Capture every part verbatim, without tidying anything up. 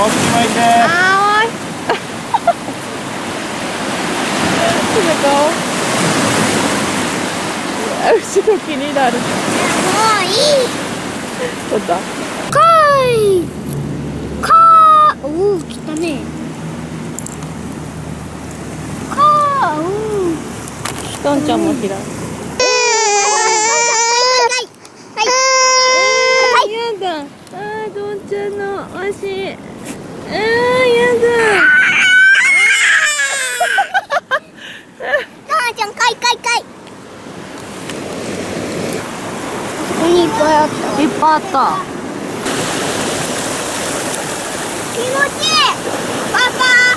こっち向いて。 あーおい後ろ気になる。もういい。 どうだ。 かーい。かー。おお、来たね。かー。おお。 どんちゃんも開く。やだ。あー、どんちゃんの足。あー、やだ。 どんちゃん、かいかいかい。ここにいっぱいあった。 いっぱいあった。 気持ちいい。パパ。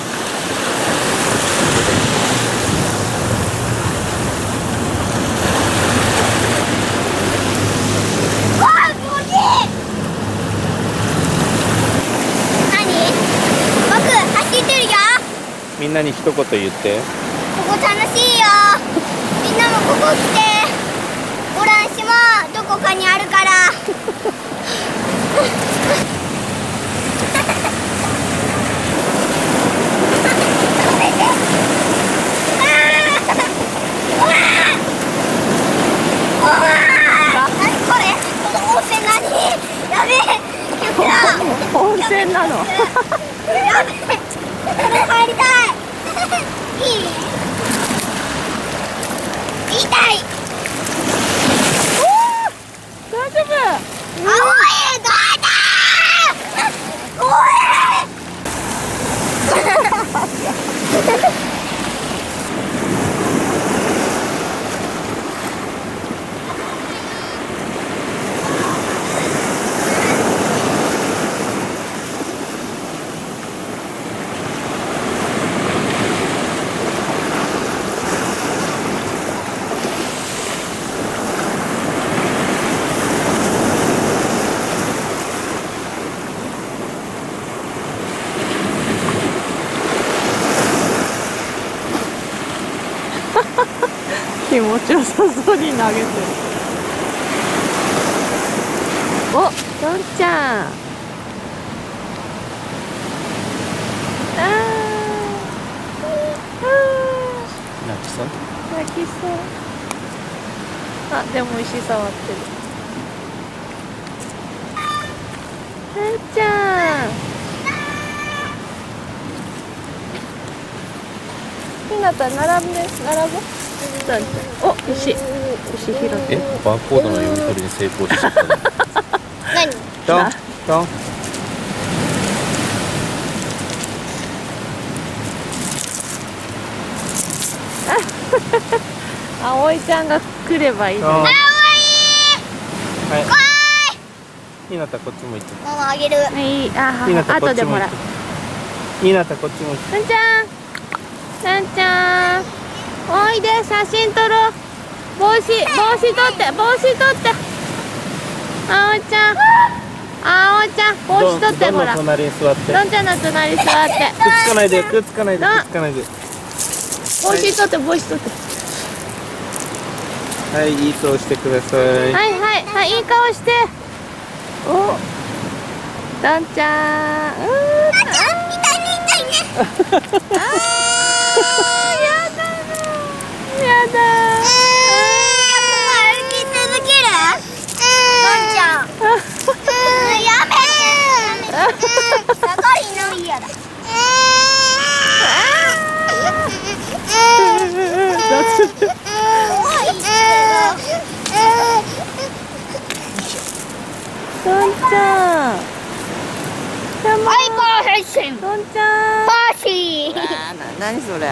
みんなに一言言って。ここ楽しいよ。みんなもここ来て。オランシもどこかにあるから。何これ？この温泉何？やべえ。 温泉なの。 やべえ。入りたい。いい。痛い。 大丈夫。 青い、どうだ。怖い。 気持ちよさそうに投げてる。お、どんちゃん。あー、 泣きそう。 泣きそう。あ、でも石触ってる。どんちゃん。ひなた並ぶね、並ぶ。お、石、石拾って。 え、バーコードの読み取りに成功しちゃったね。 何？ ドン、ドン。 葵ちゃんが来ればいいね。 葵。はい。 怖い。 ひなたこっち向いて。 ママあげる。 いい、あ、 ひなたこ後でもらう。 っち向いて。ひなたこっち向いて。 なんちゃん。なんちゃん。おいで、写真撮ろう。帽子、帽子取って、帽子取って。あおちゃん。あおちゃん、帽子取ってほら。 どんの隣に座って。 どんちゃんの隣に座って。 くっつかないで、くっつかないで、くっつかないで。 帽子取って、帽子取って。 はい、いい顔してください。 はいはいはい、いい顔して。お。どんちゃん。うー。 痛いね痛いね。 あー、やだな。やだ。 歩き続ける？どんちゃん。やめて。下がりの嫌だ。 どんちゃん。 はい、パーシー。 どんちゃん。 パーシー。 あー、な、何それ。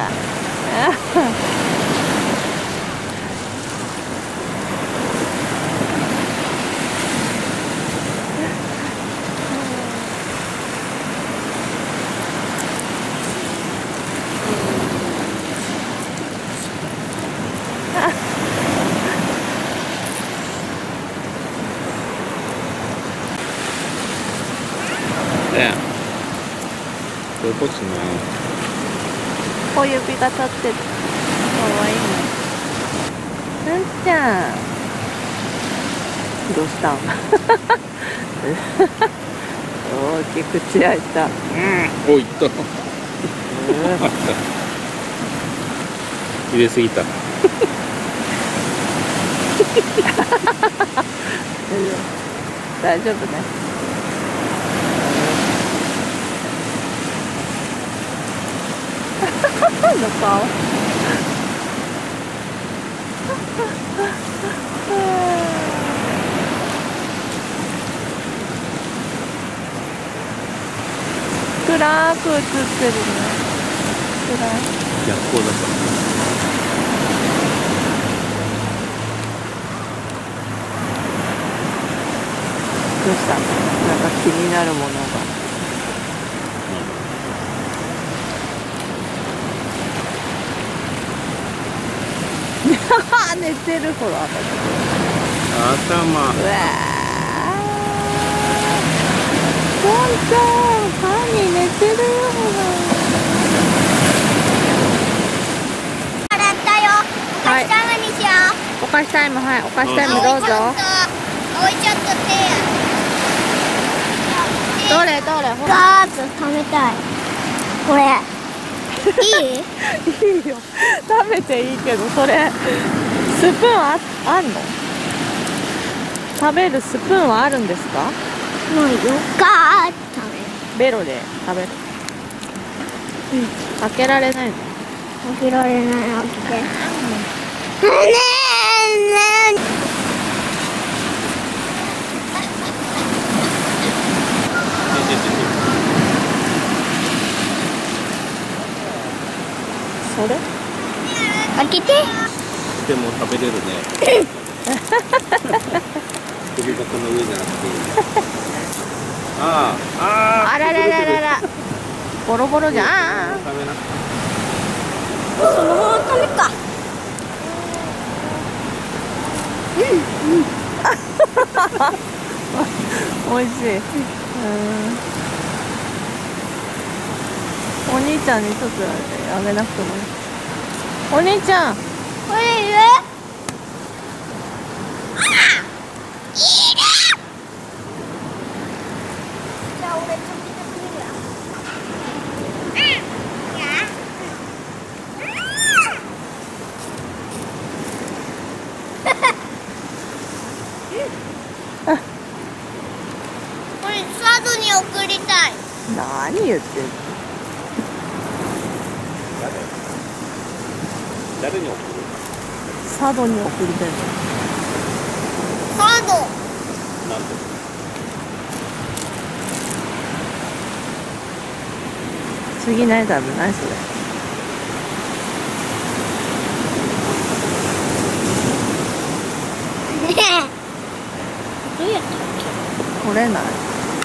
ね、こういうことね。 小指が立ってる。かわいいね。なんちゃん。どうしたん。 大きく口開いた。 うん、おいった。入れすぎた。 大丈夫ね。の顔。暗く映ってるね。暗い。 逆光だった。 どうした？なんか気になるものが。寝てる、ほら。 頭。 うわー。ポンちゃん、パンに寝てるよ、ほ洗ったよ。お菓子タイムにしよう。 ら。お菓子タイム、はい、お菓子タイムどうぞ。 おいちょっと、おいちょっと手。 どれどれ、ほら。 ガーッと食べたい。これ。いい？ いいよ。食べていいけど、それ。スプーンあ、あんの？食べるスプーンはあるんですか？ もうよかーって食べる。 ベロで食べる。うん。開けられないの？ 開けられない、開けて。ねえねえ。 それ？ 開けて。 でも食べれるね。首箱の上じゃなくて。ああ、ああ。 あららららら。ボロボロじゃん。ああ。 食べな。 そのまま食べか。 美味しい。うん。お兄ちゃんにちょっとあげなくてもいい。お兄ちゃん。 これいる？あら、いる。じゃあ俺ちょっと見るよ。うん。いや。これサードに送りたい。 何言ってんの？ 誰に送る？ 佐渡に送りたいの。 サード。 なんで？ 次何食べないそれ。 ねえ。どうやったっ取れない。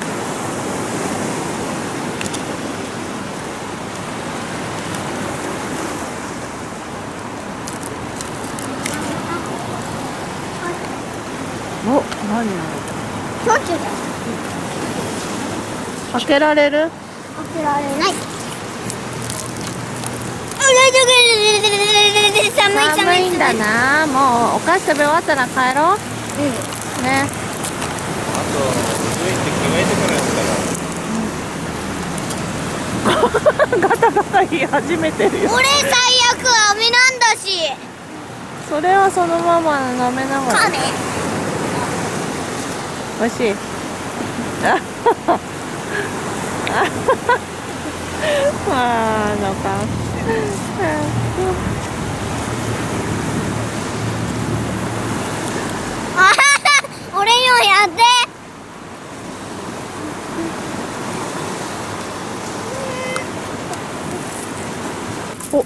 お、何なの？ け？チョキだ。 開けられる？ 開けられない。寒い寒い寒いんだな。もうお菓子食べ終わったら帰ろう。 うん。 ね。 あと、上行って着替えてからやったら。 ガタガタ言い始めてるよ。 俺最悪飴なんだし。 それはそのまま舐めながら。 飴。 美味しい。ああ、の顔。 あはは、俺にもやって。 お。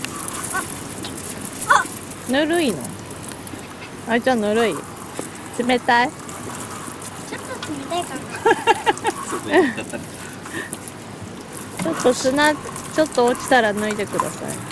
ぬるいの。あいちゃんぬるい。冷たい。 ちょっと冷たいかな。 ちょっと砂、ちょっと落ちたら脱いでください。